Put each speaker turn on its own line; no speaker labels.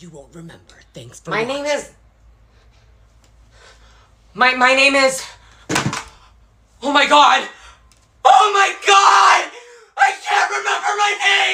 You won't remember. Thanks for
My
watching.
name is... My name is... Oh my god! Oh my god! I can't remember my name!